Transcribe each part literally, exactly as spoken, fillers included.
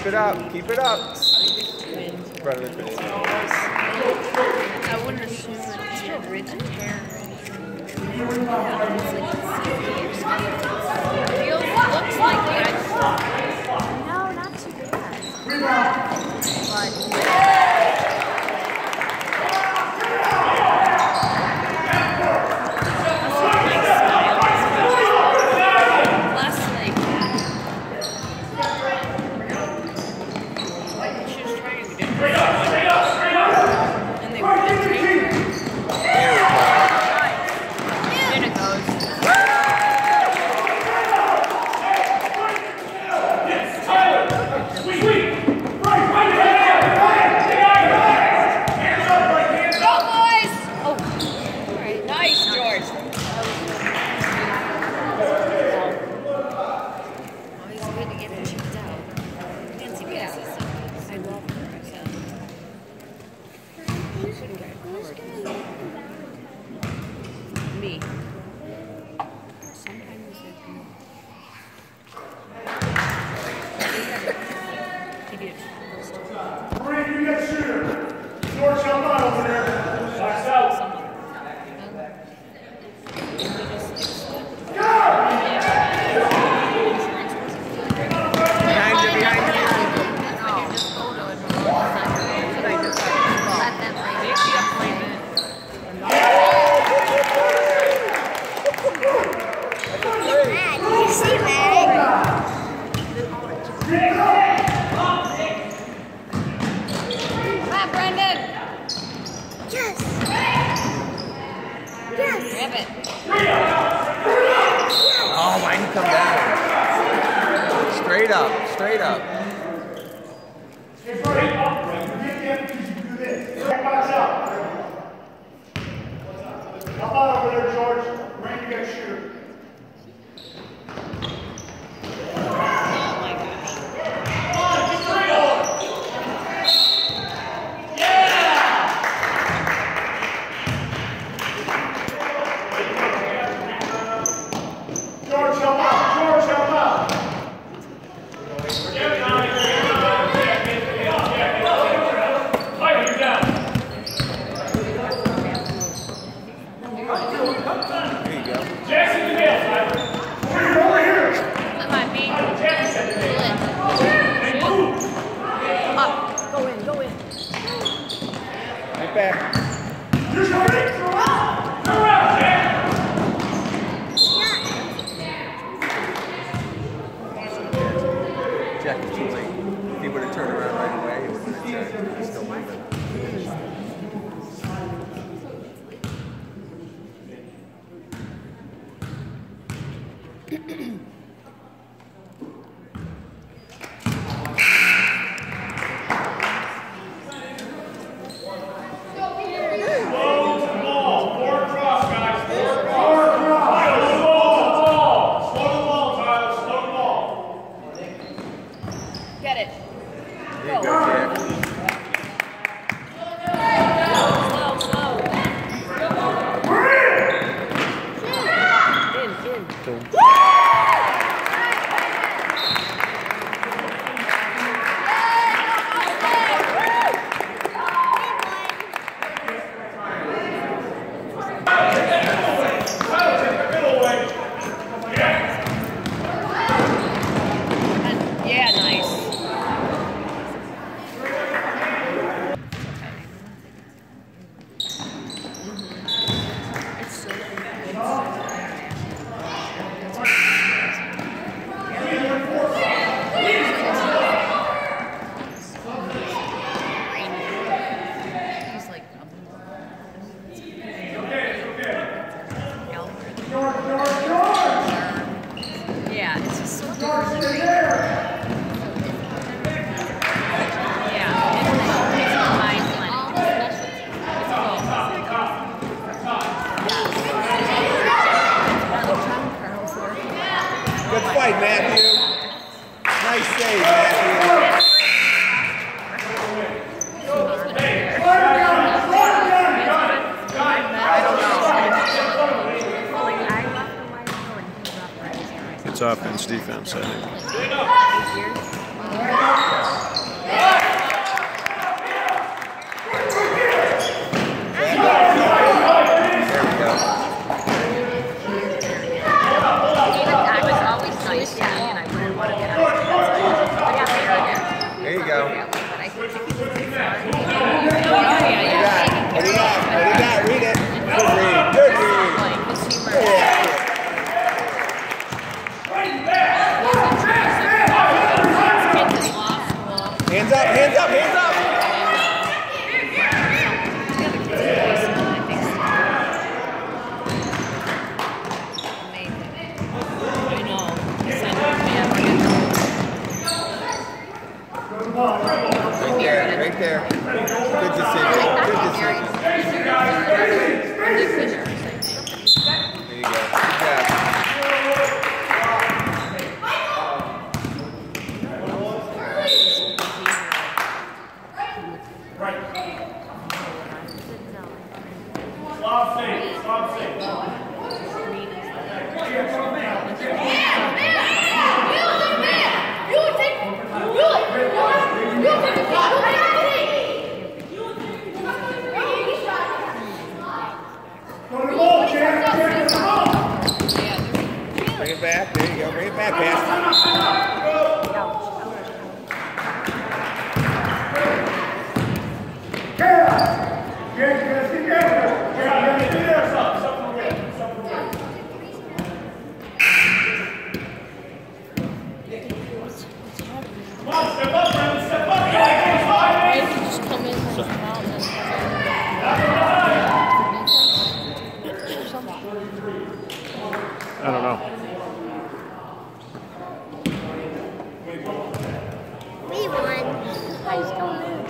it up. Keep it up. Brother, I wouldn't assume that she had rich hair. Feels, looks like that. No, not too bad. But me. Brandon, you got shooter. George, help out over there. Box out. behind you, behind you. Oh, why didn't he come down? Straight up, straight up. Help out over there, George. Brandon, you got shooter. George, help out! George, help out! There you go. Jackson, you nailed it. Over here! That might be. up. Go in, go in. Right back. You're ready? Go out! Go out, Jack! Jack was too late. If he would have turned around right away, he would have been a He's still moving. Get it. There you go, Jack. Slow, slow. In, in. Boom. Yeah, nice. It's so He's like yeah, it's just so different. Yeah, it's, it's not mind blending. It's cool. Good fight, Matthew. Nice save, Matthew. It's offense, defense, I think. back, pass. Come on, step up, Brandon, step up. Go, go, five, eight. Just come in and come out and I don't know. We won. I just don't know.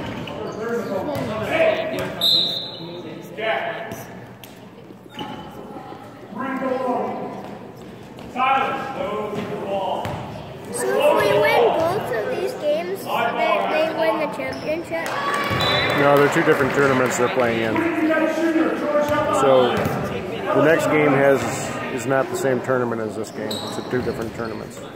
Bring it along. Silence those in the ball. So if we win both of these games, they, they win the championship? No, they're two different tournaments they're playing in. So the next game has is not the same tournament as this game. It's a two different tournaments. Well,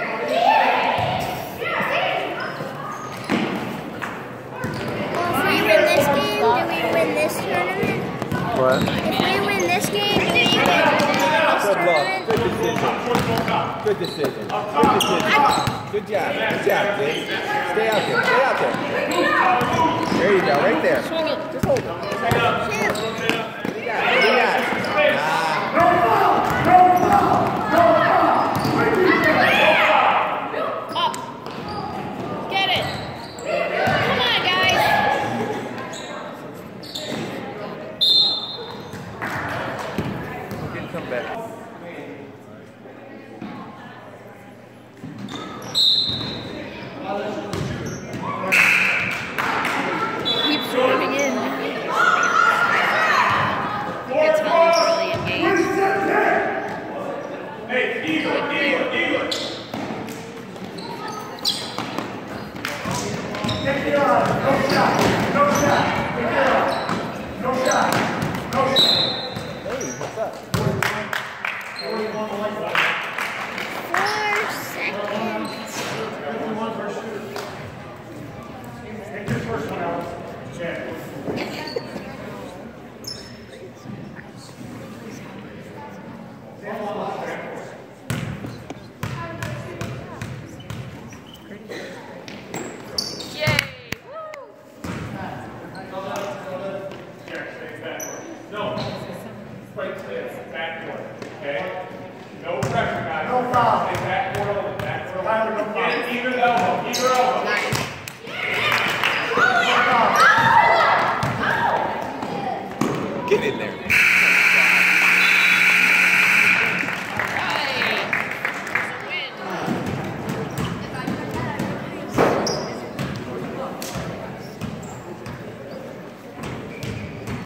if we win this game, do we win this tournament? What? If we win this game, do we win this Good luck. tournament? Good decision. Good decision. Good decision. Good job. Good job, kid. Stay out there. Stay out there. There you go. Right there. Just hold it. Shoot. What do you got? What do you got? Ah. up. Get it. Come on, guys. Didn't come back. Keeps moving in. It's really engaged. Hey, Eagle, Eagle, Eagle. Take it on. No shot. No shot. Take it on. No shot. No shot. Hey, what's up? Four seconds. Take this first one out.